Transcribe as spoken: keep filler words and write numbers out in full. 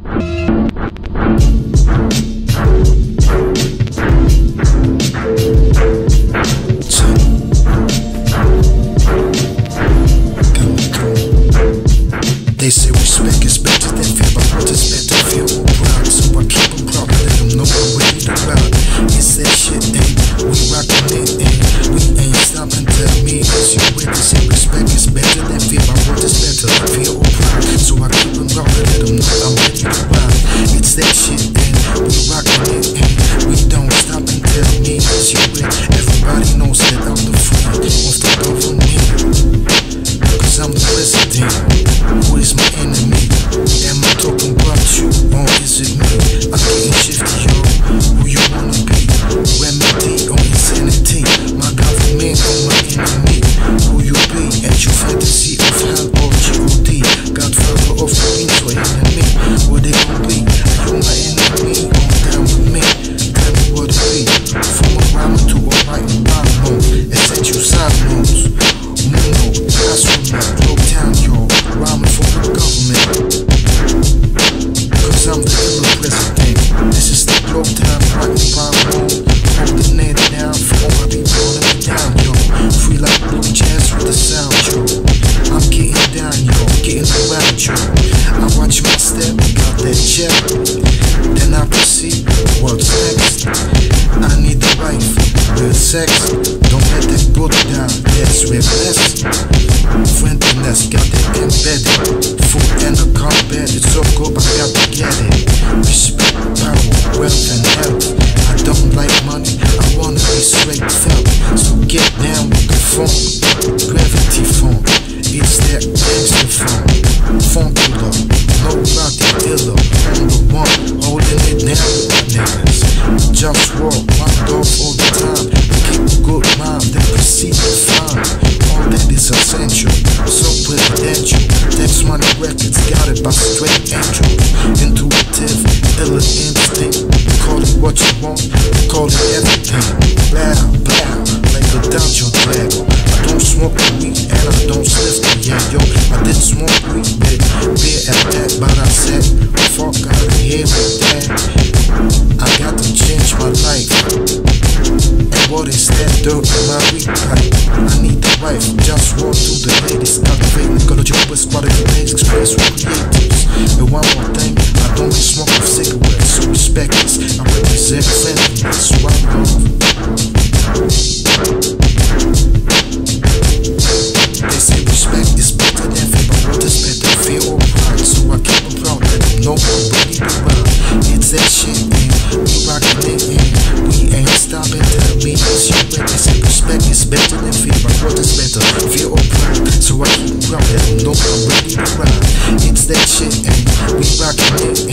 They say respect is better than fear, but what is better fear or pride? So I keep them proud, let them know I'm ready to ride. It's that shit, ain't we rockin' it, ain't we ain't stopping. Tell me, is you with this? Say respect is better than fear, but what is better than fear or pride? So I keep them proud, let them know I'm ready to ride. It's that shit, ain't we rockin' it, ain't we don't stop and tell me, is you with? Everybody knows that I'm the friend of the government, cause I'm the president. Who is my enemy? Am I talking about you or is it me? I'm getting shifty, yo. Who you wanna be? Remedy or insanity? My government or my enemy? Who you be? And your fantasy of hell or G O D? Godfather of the means or enemy? What they gon' be? Are you my enemy or down with me? Tell me what it be. From a rhyme to a writing rhyme, essential side notes. Mono, that's what my globe town, yo. Rhyming for the government, cause I'm the illa president. This is the globe town, writing rhyme mode. Holding it down for all my people holding me down, yo. Free like blue jazz with the sound, yo. I'm getting down, yo, getting around, yo. I watch my step, got that check. Then I proceed, what's next? I need the wife, real sex. Don't let that go down, yes, we're blessed. Friendliness, got that embedded. Food and the combat, it's so good, I got to get it. Respect, power, wealth and health. I don't like money, I wanna be straight felt. So get down with the funk, gravity funk. It's that gangster funk, Funkula, no rocky illa. I'm the one holding it down with my niggas. JustWar, my dog all the time. Keep a good mind, then proceed to find all that is essential. So presidential, text money records, got it by straight angels. Intuitive, illa instinct. Call it what you want, call it everything. Blah, blah, like a dungeon dragon. I don't smoke weed and I don't sniff the yeah, yo. I did smoke weed, but beer at that, but I said, fuck out of here with that. I got to change my life. And what is that dirt in my weed pipe? I need the wife, just walk to the ladies. Cultivating ecological with quality days, express with creatives. And one more thing, I don't smoke with cigarettes, so respect this. I represent friendliness, so I love. They say respect is better than fear, but what is better, fear or pride? So I keep them proud, let them know I'm ready to ride. It's that shit, man, we rockin' it, man. We ain't stopping, tell me it's you, but they say respect is better than fear, but what is better, fear or pride? So I keep them proud, let them know I'm ready to ride. It's that shit, man, we rockin' it, man.